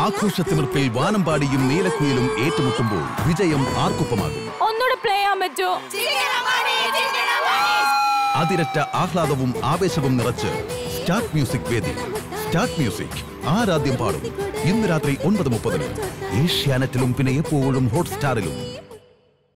ആഘോഷത്തിമിർപ്പിൽ വാനമ്പാടിയും നീലക്കുയിലും ഏറ്റുമുട്ടുമ്പോൾ വിജയം ആർക്കൊപ്പമാകും? ഒന്നുകൂടെ പ്ലേ ചെയ്യാൻ പറ്റുമോ? അതിരറ്റ ആഹ്ലാദവും ആവേശവും നിറച്ച് സ്റ്റാർട്ട് മ്യൂസിക് വേദി. സ്റ്റാർട്ട് മ്യൂസിക് ആരാദ്യം പാടും. ഇന്ന് രാത്രി 9:30 ഏഷ്യാനെറ്റിലും പിന്നെ എപ്പോഴും ഹോട്ട്സ്റ്റാറിലും.